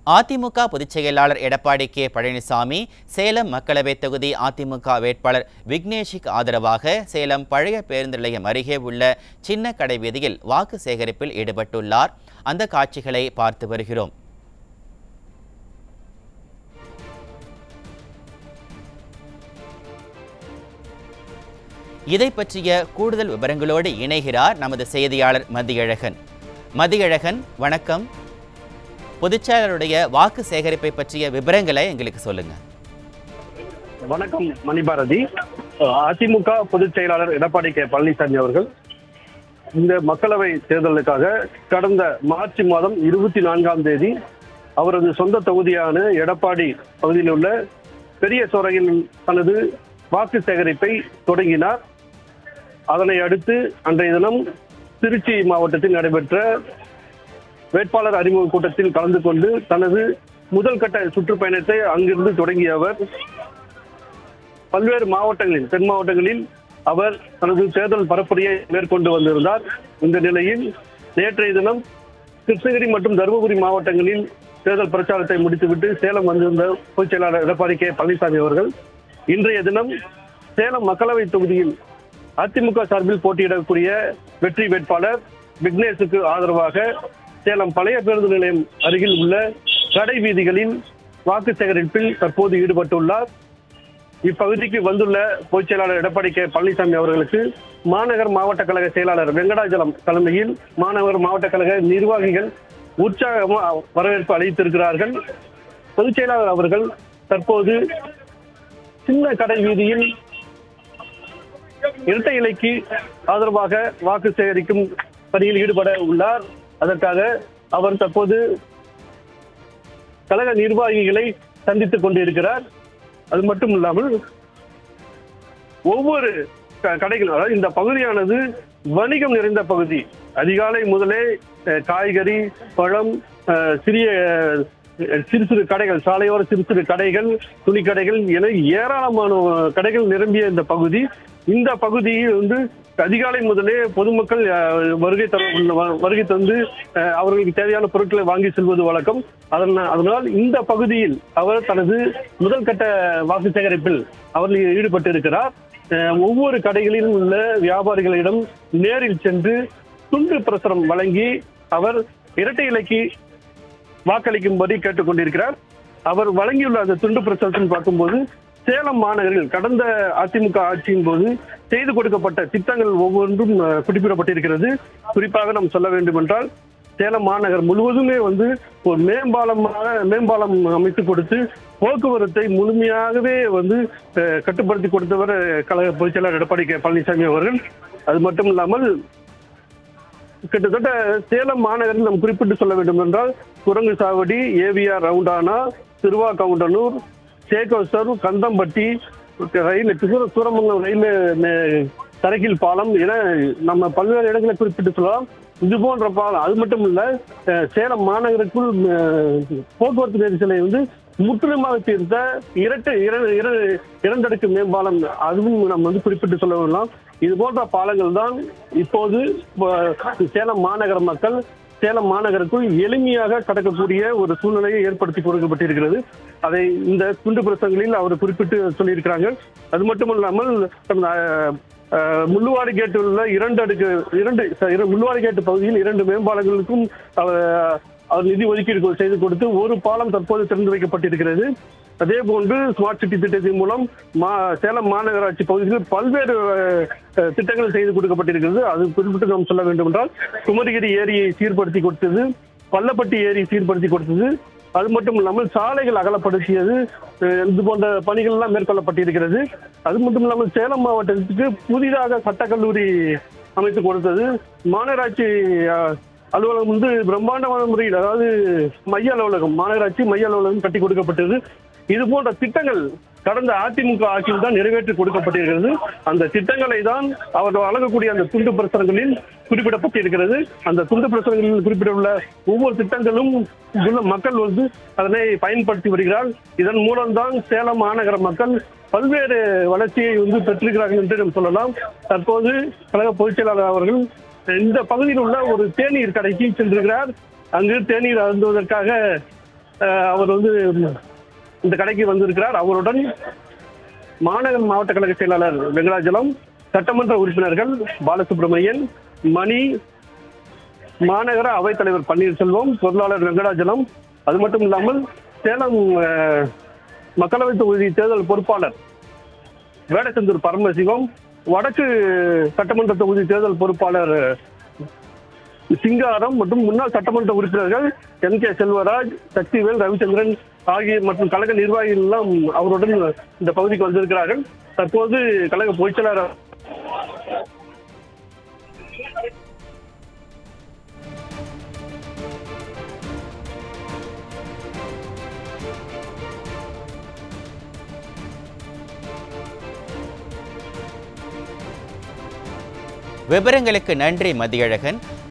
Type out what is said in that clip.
அதிமுக பொதுச் செயலாளர் எடப்பாடி கே பழனிசாமி சேலம் மக்களவைத் தொகுதி அதிமுக வேட்பாளர் விக்னேஷுக்கு ஆதரவாக சேலம் பழைய பேருந்து நிலையம் அருகே உள்ள சின்ன கடை வீதியில் வாக்கு சேகரிப்பில் ஈடுபட்டுள்ளார். அந்த காட்சிகளை பார்த்து வருகிறோம். இதை பற்றிய கூடுதல் விவரங்களோடு இணைகிறார் நமது செய்தியாளர் மதியழகன். மதியழகன், வணக்கம். பொதுச்செயலாளருடைய வாக்கு சேகரிப்பை பற்றிய விவரங்களை எங்களுக்கு சொல்லுங்க. வணக்கம் மணிபாரதி. அதிமுக பொதுச் செயலாளர் எடப்பாடி கே பழனிசாமி அவர்கள் இந்த மக்களவை தேர்தலுக்காக கடந்த மார்ச் மாதம் 24ஆம் தேதி அவரது சொந்த தொகுதியான எடப்பாடி பகுதியில் உள்ள பெரிய சோரையில் தனது வாக்கு சேகரிப்பை தொடங்கினார். அதனை அடுத்து அன்றைய தினம் திருச்சி மாவட்டத்தில் நடைபெற்ற வேட்பாளர் அறிமுக கூட்டத்தில் கலந்து கொண்டு தனது முதல் கட்ட சுற்றுப்பயணத்தை அங்கிருந்து தொடங்கிய அவர் பல்வேறு மாவட்டங்களில் தென் மாவட்டங்களில் அவர் தனது தேர்தல் பரப்புரையை மேற்கொண்டு வந்திருந்தார். இந்த நிலையில் நேற்றைய தினம் கிருஷ்ணகிரி மற்றும் தருமபுரி மாவட்டங்களில் தேர்தல் பிரச்சாரத்தை முடித்துவிட்டு சேலம் வந்திருந்த பொதுச் செயலாளர் எடப்பாடி கே பழனிசாமி அவர்கள் இன்றைய தினம் சேலம் மக்களவை தொகுதியில் அதிமுக சார்பில் போட்டியிடக்கூடிய வெற்றி வேட்பாளர் விக்னேஷுக்கு ஆதரவாக சேலம் பழைய பேருந்து நிலையம் அருகில் உள்ள கடை வீதிகளில் வாக்கு சேகரிப்பில் தற்போது ஈடுபட்டுள்ளார். இப்பகுதிக்கு வந்துள்ள பொதுச் செயலாளர் எடப்பாடி கே பழனிசாமி அவர்களுக்கு மாநகர் மாவட்ட கழக செயலாளர் வெங்கடாஜலம் தலைமையில் மாநகர் மாவட்ட கழக நிர்வாகிகள் உற்சாகமாக வரவேற்பு அளித்திருக்கிறார்கள். பொதுச் செயலாளர் அவர்கள் தற்போது சின்ன கடை வீதியில் இரட்டை இலைக்கு ஆதரவாக வாக்கு சேகரிக்கும் பணியில் ஈடுபட உள்ளார். அதற்காக அவர் தற்போது கழக நிர்வாகிகளை சந்தித்துக் கொண்டிருக்கிறார். அது மட்டும் இல்லாமல் ஒவ்வொரு கடைகள், அதாவது இந்த பகுதியானது வணிகம் நிறைந்த பகுதி. அதிகாலை முதலே காய்கறி, பழம், சிறு சிறு கடைகள், சாலையோர சிறு சிறு கடைகள், துணிக்கடைகள் என ஏராளமான கடைகள் நிரம்பிய இந்த பகுதி. இந்த பகுதியில் அதிகாலை முதலே பொதுமக்கள் வருகை தந்து அவர்களுக்கு தேவையான பொருட்களை வாங்கி செல்வது வழக்கம். அதனால் இந்த பகுதியில் அவர் தனது முதல் கட்ட வாக்கு சேகரிப்பில் அவர் ஈடுபட்டிருக்கிறார். ஒவ்வொரு கடைகளிலும் உள்ள வியாபாரிகளிடம் நேரில் சென்று துண்டு பிரசுரம் வழங்கி அவர் இரட்டை இலைக்கு வாக்களிக்கும்படி கேட்டுக் கொண்டிருக்கிறார். அவர் வழங்கியுள்ள அந்த துண்டு பிரசுரத்தை பார்க்கும்போது சேலம் மாநகரில் கடந்த அதிமுக ஆட்சியின் போது செய்து கொடுக்கப்பட்ட திட்டங்கள் ஒவ்வொன்றும் குறிப்பிடப்பட்டிருக்கிறது. குறிப்பாக நாம் சொல்ல வேண்டும் என்றால் சேலம் மாநகர் முழுவதுமே ஒரு மேம்பாலம் அமைத்து கொடுத்து போக்குவரத்தை முழுமையாகவே கட்டுப்படுத்தி கொடுத்தவர் கழக பொதுச் செயலாளர் எடப்பாடி கே பழனிசாமி அவர்கள். அது மட்டும் இல்லாமல் கிட்டத்தட்ட சேலம் மாநகரில் நாம் குறிப்பிட்டு சொல்ல வேண்டும் என்றால் குரங்கு சாவடி, ஏவிஆர் ரவுண்டானா, திருவாக்கவுண்டனூர், சேகோசர், கந்தம்பட்டி, சூரமங்கலம் ரயில் தரையில் பாலம் என நம்ம பல்வேறு இடங்களை குறிப்பிட்டு சொல்லலாம். இது போன்ற பாலம். அது மட்டும் இல்ல, சேலம் மாநகருக்குள் போக்குவரத்து நெரிசலை முற்றிலுமாக தீர்த்த இரண்டடுக்கு மேம்பாலம், அதுவும் நம்ம குறிப்பிட்டு சொல்ல வரலாம். இது போன்ற பாலங்கள் தான் இப்போது சேலம் மாநகர மக்கள் சேலம் மாநகருக்குள் எளிமையாக கடக்கக்கூடிய ஒரு சூழ்நிலையை ஏற்படுத்தி கொடுக்கப்பட்டிருக்கிறது. அதை இந்த துண்டு பிரசங்களில் அவர் குறிப்பிட்டு சொல்லியிருக்கிறாங்க. அது மட்டும் இல்லாமல் முள்ளுவாடி கேட்டு உள்ள முள்ளுவாடி கேட்டு பகுதியில் 2 மேம்பாலங்களுக்கும் அவர் நிதி ஒதுக்கீடு செய்து கொடுத்து ஒரு பாலம் தற்போது திறந்து வைக்கப்பட்டிருக்கிறது. அதே போன்று ஸ்மார்ட் சிட்டி திட்டத்தின் மூலம் சேலம் மாநகராட்சி பகுதியில் பல்வேறு திட்டங்கள் செய்து கொடுக்கப்பட்டிருக்கிறது. அது குறிப்பிட்டு நாம் சொல்ல வேண்டும் என்றால் குமரிகிரி ஏரியை சீர்படுத்தி கொடுத்தது, பள்ளப்பட்டி ஏரி சீர்படுத்தி கொடுத்தது, அது மட்டும் இல்லாமல் சாலைகள் அகலப்படுத்தியது, இது போன்ற பணிகள் எல்லாம் மேற்கொள்ளப்பட்டிருக்கிறது. அது மட்டும் இல்லாமல் சேலம் மாவட்டத்துக்கு புதிதாக சட்டக்கல்லூரி அமைத்து கொடுத்தது, மாநகராட்சி அலுவலகம் பிரம்மாண்டமான முறையில், அதாவது மைய அலுவலகம், மாநகராட்சி மைய அலுவலகம் கட்டி கொடுக்கப்பட்டது. இது போன்ற திட்டங்கள் கடந்த அதிமுக ஆட்சியில் தான் நிறைவேற்றி கொடுக்கப்பட்டிருக்கிறது. அந்த திட்டங்களை தான் அவர் வழங்கக்கூடிய அந்த துண்டு பிரசுரங்களில் குறிப்பிடப்பட்டிருக்கிறது. அந்த துண்டு பிரசுரங்களில் குறிப்பிட்டுள்ள ஒவ்வொரு திட்டங்களும் மக்கள் அதனை பயன்படுத்தி வருகிறார். இதன் மூலம்தான் சேலம் மாநகர மக்கள் பல்வேறு வளர்ச்சியை பெற்றிருக்கிறார்கள் என்று நாம் சொல்லலாம். தற்போது கழக பொதுச் செயலாளர் அவர்கள் இந்த பகுதியில் உள்ள ஒரு தேநீர் கடைக்கு சென்றிருக்கிறார். அங்கு தேநீர் அருந்துவதற்காக அவர் வந்து இந்த கடைக்கு வந்திருக்கிறார். அவருடன் மாநகர் மாவட்ட கழக செயலாளர் வெங்கடாஜலம், சட்டமன்ற உறுப்பினர்கள் பாலசுப்ரமணியன், மணி, மாநகர அவைத்தலைவர் பன்னீர்செல்வம், பொருளாளர் வெங்கடாஜலம், அது மட்டும் இல்லாமல் சேலம் மக்களவை தொகுதி தேர்தல் பொறுப்பாளர் வேடச்சந்தூர் பரமசிவம், வடக்கு சட்டமன்ற தொகுதி தேர்தல் பொறுப்பாளர் சிங்காரம் மற்றும் முன்னாள் சட்டமன்ற உறுப்பினர்கள் எம்.கே. செல்வராஜ், சக்திவேல், ரவிச்சந்திரன் ஆகிய மற்றும் கழக நிர்வாகிகள் எல்லாம் அவருடன் இந்த பகுதிக்கு வந்திருக்கிறார்கள். தற்போது கழக பொதுச்செயலாளர் விவரங்களுக்கு நன்றி மதியழகன்.